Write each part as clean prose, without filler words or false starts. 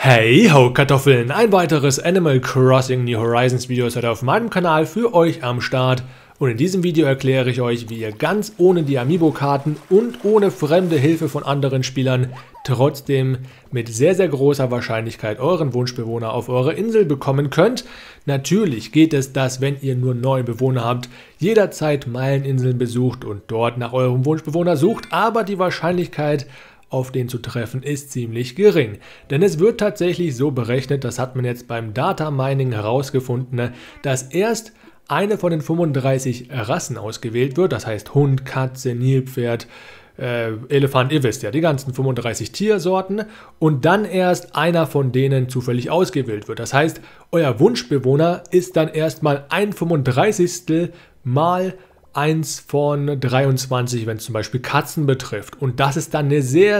Hey ho Kartoffeln, ein weiteres Animal Crossing New Horizons Video ist heute auf meinem Kanal für euch am Start und in diesem Video erkläre ich euch, wie ihr ganz ohne die Amiibo-Karten und ohne fremde Hilfe von anderen Spielern trotzdem mit sehr großer Wahrscheinlichkeit euren Wunschbewohner auf eure Insel bekommen könnt. Natürlich geht es, dass wenn ihr nur neue Bewohner habt, jederzeit Meileninseln besucht und dort nach eurem Wunschbewohner sucht, aber die Wahrscheinlichkeit auf den zu treffen ist ziemlich gering. Denn es wird tatsächlich so berechnet, das hat man jetzt beim Data Mining herausgefunden, dass erst eine von den 35 Rassen ausgewählt wird, das heißt Hund, Katze, Nilpferd, Elefant, ihr wisst ja, die ganzen 35 Tiersorten und dann erst einer von denen zufällig ausgewählt wird. Das heißt, euer Wunschbewohner ist dann erstmal ein 35. mal 1 von 23, wenn es zum Beispiel Katzen betrifft. Und das ist dann eine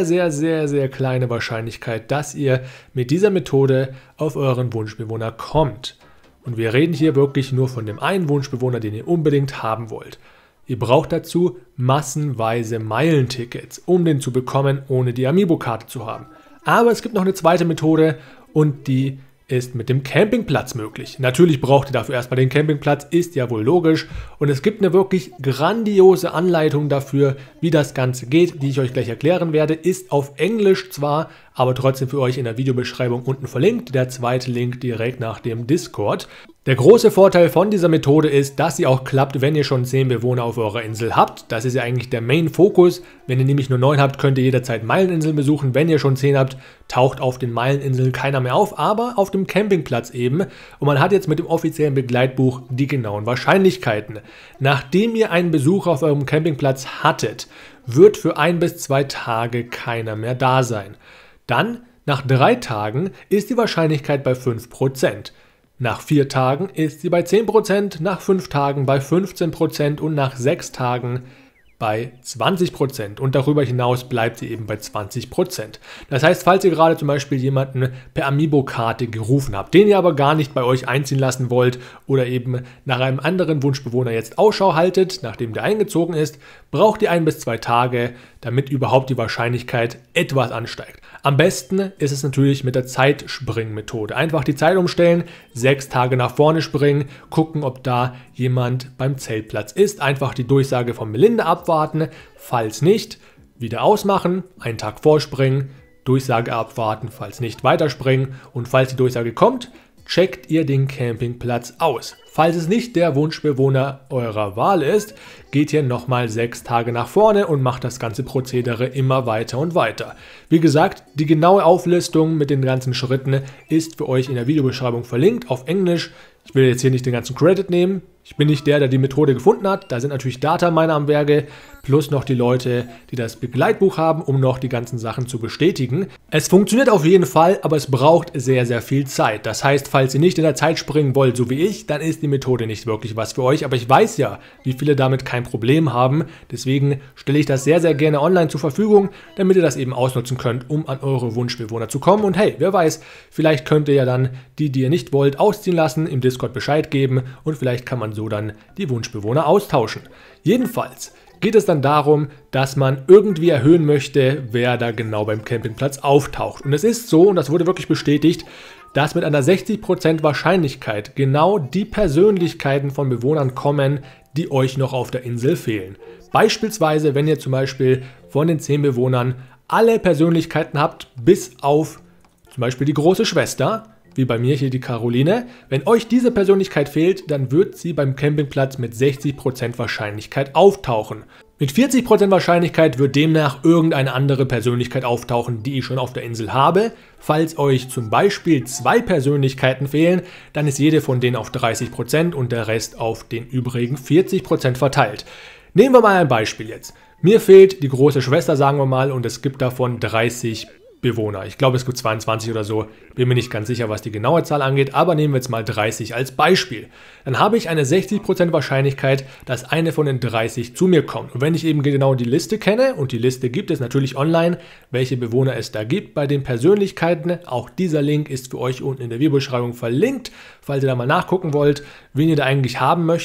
sehr kleine Wahrscheinlichkeit, dass ihr mit dieser Methode auf euren Wunschbewohner kommt. Und wir reden hier wirklich nur von dem einen Wunschbewohner, den ihr unbedingt haben wollt. Ihr braucht dazu massenweise Meilentickets, um den zu bekommen, ohne die Amiibo-Karte zu haben. Aber es gibt noch eine zweite Methode und die ist mit dem Campingplatz möglich. Natürlich braucht ihr dafür erstmal den Campingplatz, ist ja wohl logisch. Und es gibt eine wirklich grandiose Anleitung dafür, wie das Ganze geht, die ich euch gleich erklären werde. Ist auf Englisch zwar, aber trotzdem für euch in der Videobeschreibung unten verlinkt. Der zweite Link direkt nach dem Discord. Der große Vorteil von dieser Methode ist, dass sie auch klappt, wenn ihr schon 10 Bewohner auf eurer Insel habt. Das ist ja eigentlich der Main-Fokus. Wenn ihr nämlich nur 9 habt, könnt ihr jederzeit Meileninseln besuchen. Wenn ihr schon 10 habt, taucht auf den Meileninseln keiner mehr auf, aber auf dem Campingplatz eben. Und man hat jetzt mit dem offiziellen Begleitbuch die genauen Wahrscheinlichkeiten. Nachdem ihr einen Besuch auf eurem Campingplatz hattet, wird für 1 bis 2 Tage keiner mehr da sein. Dann, nach 3 Tagen, ist die Wahrscheinlichkeit bei 5%. Nach 4 Tagen ist sie bei 10%, nach 5 Tagen bei 15% und nach 6 Tagen bei 20%. Und darüber hinaus bleibt sie eben bei 20%. Das heißt, falls ihr gerade zum Beispiel jemanden per Amiibo-Karte gerufen habt, den ihr aber gar nicht bei euch einziehen lassen wollt oder eben nach einem anderen Wunschbewohner jetzt Ausschau haltet, nachdem der eingezogen ist, braucht ihr 1 bis 2 Tage, damit überhaupt die Wahrscheinlichkeit etwas ansteigt. Am besten ist es natürlich mit der Zeitspringen-Methode. Einfach die Zeit umstellen, 6 Tage nach vorne springen, gucken, ob da jemand beim Zeltplatz ist. Einfach die Durchsage von Melinda abwarten. Falls nicht, wieder ausmachen, einen Tag vorspringen, Durchsage abwarten, falls nicht, weiterspringen. Und falls die Durchsage kommt, checkt ihr den Campingplatz aus. Falls es nicht der Wunschbewohner eurer Wahl ist, geht ihr nochmal 6 Tage nach vorne und macht das ganze Prozedere immer weiter und weiter. Wie gesagt, die genaue Auflistung mit den ganzen Schritten ist für euch in der Videobeschreibung verlinkt auf Englisch. Ich will jetzt hier nicht den ganzen Credit nehmen. Ich bin nicht der, der die Methode gefunden hat. Da sind natürlich Data-Miner am Werke, plus noch die Leute, die das Begleitbuch haben, um noch die ganzen Sachen zu bestätigen. Es funktioniert auf jeden Fall, aber es braucht sehr viel Zeit. Das heißt, falls ihr nicht in der Zeit springen wollt, so wie ich, dann ist die Methode nicht wirklich was für euch. Aber ich weiß ja, wie viele damit kein Problem haben. Deswegen stelle ich das sehr gerne online zur Verfügung, damit ihr das eben ausnutzen könnt, um an eure Wunschbewohner zu kommen. Und hey, wer weiß, vielleicht könnt ihr ja dann die ihr nicht wollt, ausziehen lassen, im Discord Bescheid geben und vielleicht kann man so dann die Wunschbewohner austauschen. Jedenfalls geht es dann darum, dass man irgendwie erhöhen möchte, wer da genau beim Campingplatz auftaucht. Und es ist so, und das wurde wirklich bestätigt, dass mit einer 60% Wahrscheinlichkeit genau die Persönlichkeiten von Bewohnern kommen, die euch noch auf der Insel fehlen. Beispielsweise, wenn ihr zum Beispiel von den 10 Bewohnern alle Persönlichkeiten habt, bis auf zum Beispiel die große Schwester, wie bei mir hier die Caroline. Wenn euch diese Persönlichkeit fehlt, dann wird sie beim Campingplatz mit 60% Wahrscheinlichkeit auftauchen. Mit 40% Wahrscheinlichkeit wird demnach irgendeine andere Persönlichkeit auftauchen, die ich schon auf der Insel habe. Falls euch zum Beispiel 2 Persönlichkeiten fehlen, dann ist jede von denen auf 30% und der Rest auf den übrigen 40% verteilt. Nehmen wir mal ein Beispiel jetzt. Mir fehlt die große Schwester, sagen wir mal, und es gibt davon 30 Bewohner. Ich glaube, es gibt 22 oder so. Bin mir nicht ganz sicher, was die genaue Zahl angeht, aber nehmen wir jetzt mal 30 als Beispiel. Dann habe ich eine 60% Wahrscheinlichkeit, dass eine von den 30 zu mir kommt. Und wenn ich eben genau die Liste kenne, und die Liste gibt es natürlich online, welche Bewohner es da gibt bei den Persönlichkeiten, auch dieser Link ist für euch unten in der Videobeschreibung verlinkt, falls ihr da mal nachgucken wollt, wen ihr da eigentlich haben möchtet.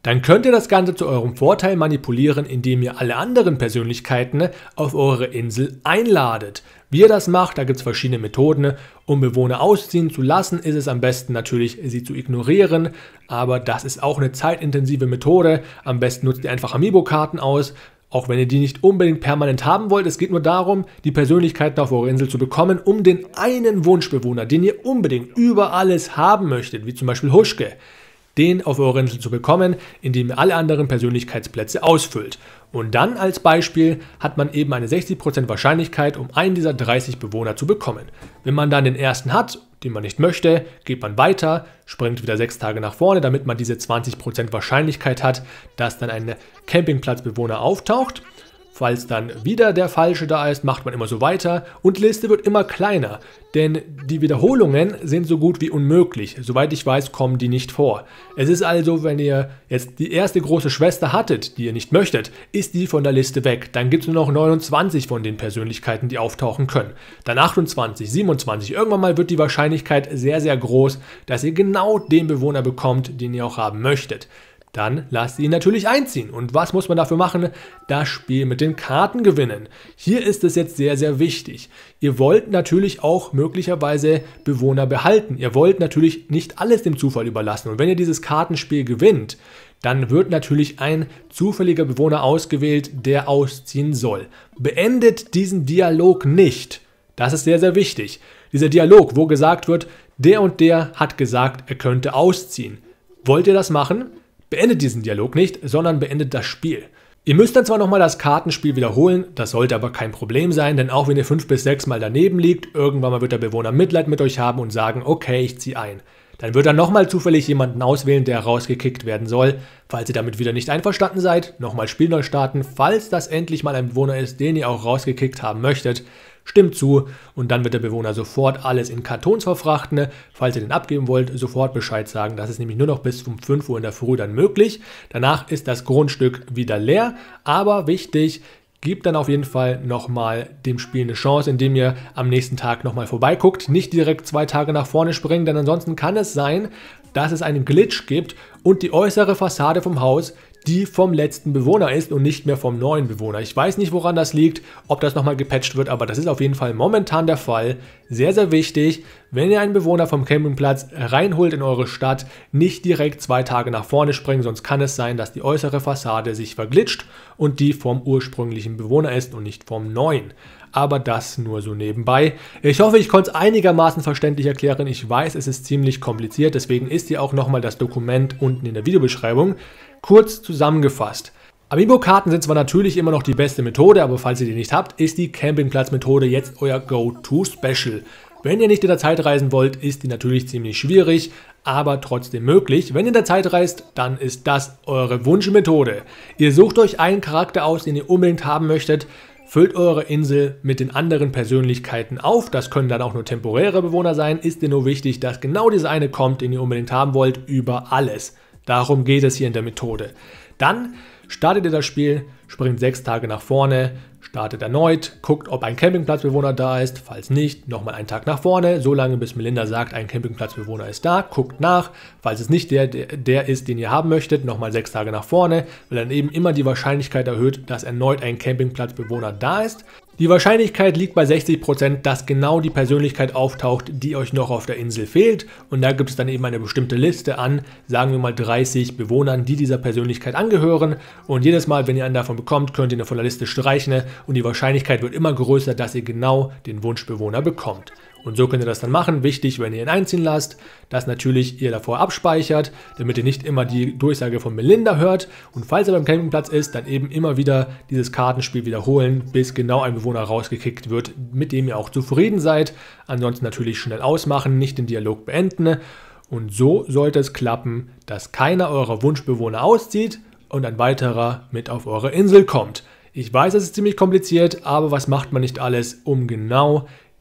Dann könnt ihr das Ganze zu eurem Vorteil manipulieren, indem ihr alle anderen Persönlichkeiten auf eure Insel einladet. Wie ihr das macht, da gibt es verschiedene Methoden. Um Bewohner ausziehen zu lassen, ist es am besten natürlich, sie zu ignorieren. Aber das ist auch eine zeitintensive Methode. Am besten nutzt ihr einfach Amiibo-Karten aus. Auch wenn ihr die nicht unbedingt permanent haben wollt, es geht nur darum, die Persönlichkeiten auf eure Insel zu bekommen, um den einen Wunschbewohner, den ihr unbedingt über alles haben möchtet, wie zum Beispiel Huschke, den auf eure Insel zu bekommen, indem ihr alle anderen Persönlichkeitsplätze ausfüllt. Und dann als Beispiel hat man eben eine 60% Wahrscheinlichkeit, um einen dieser 30 Bewohner zu bekommen. Wenn man dann den ersten hat, den man nicht möchte, geht man weiter, springt wieder 6 Tage nach vorne, damit man diese 20% Wahrscheinlichkeit hat, dass dann ein Campingplatzbewohner auftaucht. Falls dann wieder der Falsche da ist, macht man immer so weiter und die Liste wird immer kleiner, denn die Wiederholungen sind so gut wie unmöglich. Soweit ich weiß, kommen die nicht vor. Es ist also, wenn ihr jetzt die erste große Schwester hattet, die ihr nicht möchtet, ist die von der Liste weg. Dann gibt es nur noch 29 von den Persönlichkeiten, die auftauchen können. Dann 28, 27. Irgendwann mal wird die Wahrscheinlichkeit sehr, sehr groß, dass ihr genau den Bewohner bekommt, den ihr auch haben möchtet. Dann lasst ihr ihn natürlich einziehen. Und was muss man dafür machen? Das Spiel mit den Karten gewinnen. Hier ist es jetzt sehr, sehr wichtig. Ihr wollt natürlich auch möglicherweise Bewohner behalten. Ihr wollt natürlich nicht alles dem Zufall überlassen. Und wenn ihr dieses Kartenspiel gewinnt, dann wird natürlich ein zufälliger Bewohner ausgewählt, der ausziehen soll. Beendet diesen Dialog nicht. Das ist sehr, sehr wichtig. Dieser Dialog, wo gesagt wird, der und der hat gesagt, er könnte ausziehen. Wollt ihr das machen? Beendet diesen Dialog nicht, sondern beendet das Spiel. Ihr müsst dann zwar nochmal das Kartenspiel wiederholen, das sollte aber kein Problem sein, denn auch wenn ihr 5 bis 6 Mal daneben liegt, irgendwann mal wird der Bewohner Mitleid mit euch haben und sagen, okay, ich ziehe ein. Dann wird er nochmal zufällig jemanden auswählen, der rausgekickt werden soll. Falls ihr damit wieder nicht einverstanden seid, nochmal Spiel neu starten, falls das endlich mal ein Bewohner ist, den ihr auch rausgekickt haben möchtet. Stimmt zu und dann wird der Bewohner sofort alles in Kartons verfrachten. Falls ihr den abgeben wollt, sofort Bescheid sagen. Das ist nämlich nur noch bis um 5 Uhr in der Früh dann möglich. Danach ist das Grundstück wieder leer, aber wichtig, gebt dann auf jeden Fall nochmal dem Spiel eine Chance, indem ihr am nächsten Tag nochmal vorbeiguckt. Nicht direkt 2 Tage nach vorne springen, denn ansonsten kann es sein, dass es einen Glitch gibt und die äußere Fassade vom Haus die vom letzten Bewohner ist und nicht mehr vom neuen Bewohner. Ich weiß nicht, woran das liegt, ob das nochmal gepatcht wird, aber das ist auf jeden Fall momentan der Fall. Sehr, sehr wichtig, wenn ihr einen Bewohner vom Campingplatz reinholt in eure Stadt, nicht direkt 2 Tage nach vorne springen, sonst kann es sein, dass die äußere Fassade sich verglitscht und die vom ursprünglichen Bewohner ist und nicht vom neuen. Aber das nur so nebenbei. Ich hoffe, ich konnte es einigermaßen verständlich erklären. Ich weiß, es ist ziemlich kompliziert, deswegen ist hier auch nochmal das Dokument unten in der Videobeschreibung. Kurz zusammengefasst. Amiibo-Karten sind zwar natürlich immer noch die beste Methode, aber falls ihr die nicht habt, ist die Campingplatz-Methode jetzt euer Go-To-Special. Wenn ihr nicht in der Zeit reisen wollt, ist die natürlich ziemlich schwierig, aber trotzdem möglich. Wenn ihr in der Zeit reist, dann ist das eure Wunschmethode. Ihr sucht euch einen Charakter aus, den ihr unbedingt haben möchtet, füllt eure Insel mit den anderen Persönlichkeiten auf. Das können dann auch nur temporäre Bewohner sein. Ist dir nur wichtig, dass genau dieser eine kommt, den ihr unbedingt haben wollt, über alles. Darum geht es hier in der Methode. Dann startet ihr das Spiel, springt 6 Tage nach vorne, startet erneut, guckt, ob ein Campingplatzbewohner da ist. Falls nicht, nochmal einen Tag nach vorne, so lange bis Melinda sagt, ein Campingplatzbewohner ist da. Guckt nach, falls es nicht der ist, den ihr haben möchtet, nochmal 6 Tage nach vorne, weil dann eben immer die Wahrscheinlichkeit erhöht, dass erneut ein Campingplatzbewohner da ist. Die Wahrscheinlichkeit liegt bei 60%, dass genau die Persönlichkeit auftaucht, die euch noch auf der Insel fehlt. Und da gibt es dann eben eine bestimmte Liste an, sagen wir mal 30 Bewohnern, die dieser Persönlichkeit angehören. Und jedes Mal, wenn ihr einen davon bekommt, könnt ihr ihn von der Liste streichen. Und die Wahrscheinlichkeit wird immer größer, dass ihr genau den Wunschbewohner bekommt. Und so könnt ihr das dann machen. Wichtig, wenn ihr ihn einziehen lasst, dass natürlich ihr davor abspeichert, damit ihr nicht immer die Durchsage von Melinda hört. Und falls er beim Campingplatz ist, dann eben immer wieder dieses Kartenspiel wiederholen, bis genau ein Bewohner rausgekickt wird, mit dem ihr auch zufrieden seid. Ansonsten natürlich schnell ausmachen, nicht den Dialog beenden. Und so sollte es klappen, dass keiner eurer Wunschbewohner auszieht und ein weiterer mit auf eure Insel kommt. Ich weiß, es ist ziemlich kompliziert, aber was macht man nicht alles, um genau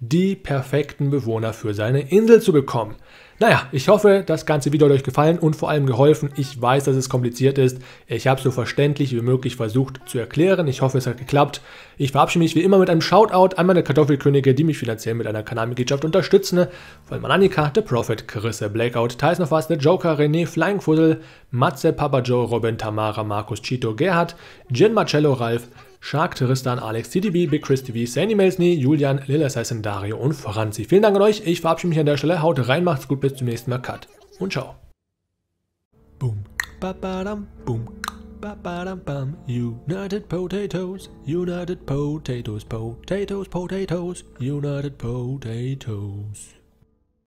die perfekten Bewohner für seine Insel zu bekommen. Naja, ich hoffe, das ganze Video hat euch gefallen und vor allem geholfen. Ich weiß, dass es kompliziert ist. Ich habe es so verständlich wie möglich versucht zu erklären. Ich hoffe, es hat geklappt. Ich verabschiede mich wie immer mit einem Shoutout an meine Kartoffelkönige, die mich finanziell mit einer Kanalmitgliedschaft unterstützen. Vor allem an Annika, The Prophet, Carissa, Blackout, Tyson of Us, The Joker, René, Flying Fuddle, Matze, Papa Joe, Robin, Tamara, Markus, Chito, Gerhard, Gin, Marcello, Ralf, Shark, Tristan, Alex, TDB, Big Chris TV, Sandy Melsny, Julian, Lil Assassin, Dario und Franzi. Vielen Dank an euch. Ich verabschiede mich an der Stelle. Haut rein, macht's gut, bis zum nächsten Mal. Cut und ciao. Boom, ba-ba-dam, boom, ba-ba-dam-bam. United Potatoes, United Potatoes, Potatoes, Potatoes, United Potatoes.